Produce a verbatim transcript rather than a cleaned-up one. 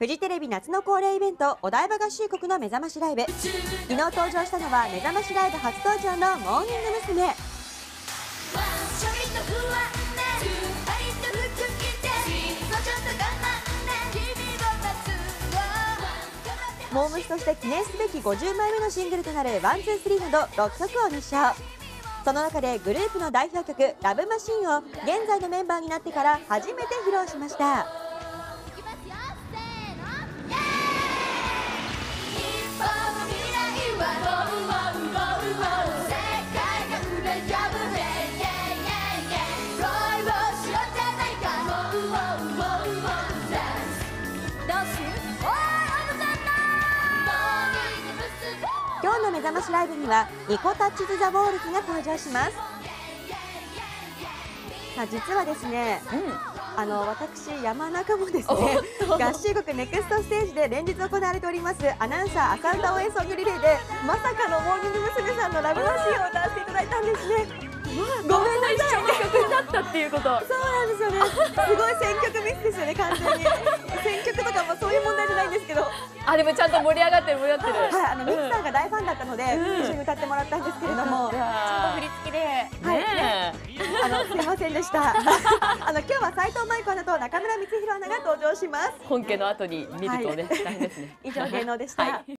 フジテレビ夏の恒例イベントお台場合衆国の目覚ましライブ。昨日登場したのは目覚ましライブ初登場のモーニング娘。モームスとして記念すべきごじゅうまいめのシングルとなるワンツースリーなどろっきょくを熱唱。その中でグループの代表曲「ラブマシーン」を現在のメンバーになってから初めて披露しました。今日のめざましライブにはニコタッチズ・ザ・ウォールズが登場します。さあ実はですね、うん、あの私山中もですね合衆国ネクストステージで連日行われておりますアナウンサー朝歌応援ソングリレーでまさかのモーニング娘。さんのラブマシーンを歌わせていただいたんですね。ごめんなさい、 曲だったっていうこと。 そうなんですよね。すごい選曲ミスですよね、完全に。選曲とかもそういう問題じゃないんですけど。 あ、でもちゃんと盛り上がってる盛り上がってる。 はい、あのミキさんが大ファンだったので、一緒に歌ってもらったんですけれども、ちゃんと振り付きで、はいね、あのすみませんでした。あの今日は斉藤舞子アナと中村光弘アナが登場します。 本家の後に見るとね、大変ですね。 以上芸能でした。